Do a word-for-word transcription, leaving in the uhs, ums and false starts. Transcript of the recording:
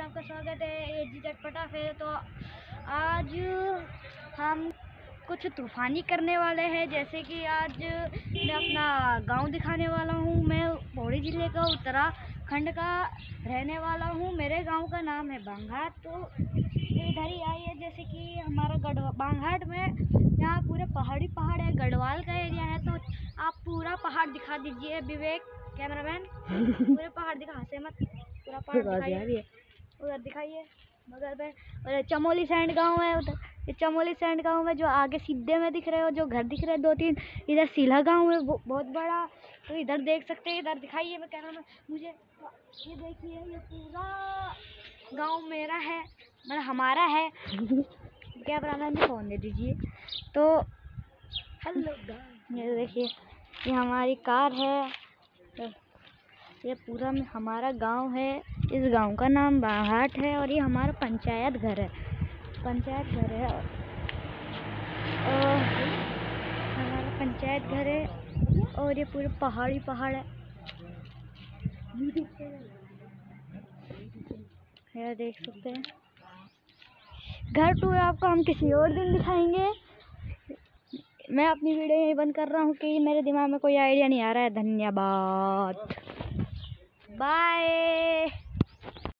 आपका स्वागत है एजी चटपटा पे। तो आज हम कुछ तूफानी करने वाले हैं। जैसे कि आज मैं अपना गांव दिखाने वाला हूं। मैं पौड़ी जिले का उत्तराखंड का रहने वाला हूं। मेरे गांव का नाम है बांघाट। तो इधर ही आइए। जैसे कि हमारा गढ़वा बांघाट में यहाँ पूरे पहाड़ी पहाड़ है, गढ़वाल का एरिया है। तो आप पूरा पहाड़ दिखा दीजिए विवेक कैमरामैन। पूरे पहाड़ दिखा, हंसे मत, पूरा पहाड़ दिखाइए। उधर दिखाइए बगल में। और चमोली सैंड गांव है उधर। ये चमोली सैंड गांव में जो आगे सीधे में दिख रहे हो जो घर दिख रहे हैं दो तीन, इधर सीला गांव है बहुत बड़ा। तो इधर देख सकते हैं। इधर दिखाइए, मैं कह रहा हूँ मुझे। ये देखिए, ये पूरा गांव मेरा है, मतलब हमारा है। क्या बनाना है, फोन दे दीजिए। तो हेलो गाइस, ये देखिए, ये हमारी कार है। तो ये पूरा में हमारा गांव है। इस गांव का नाम बांघाट है और ये हमारा पंचायत घर है। पंचायत घर है और हमारा पंचायत घर है। और ये पूरे पहाड़ी पहाड़ है। ये देख सकते हैं। घर टूर आपको हम किसी और दिन दिखाएंगे। मैं अपनी वीडियो यहीं बंद कर रहा हूँ कि मेरे दिमाग में कोई आइडिया नहीं आ रहा है। धन्यवाद, बाय।